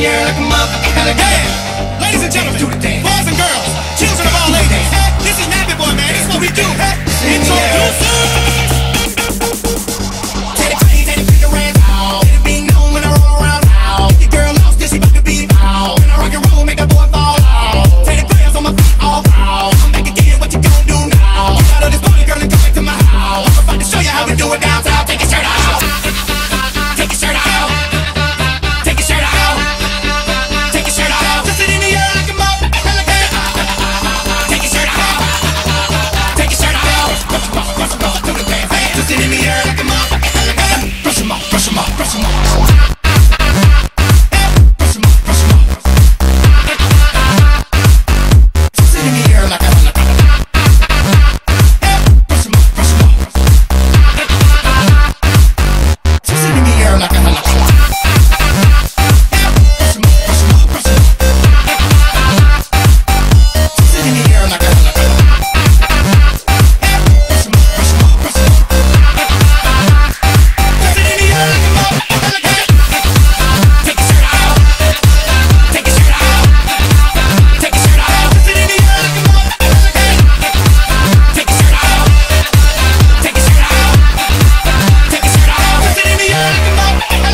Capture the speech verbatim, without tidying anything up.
air like a motherfucking alligator. Ladies and gentlemen, Do the dance. boys and girls, children of all ages, this is Nappy Boy, man. This is what we do. Enjoy.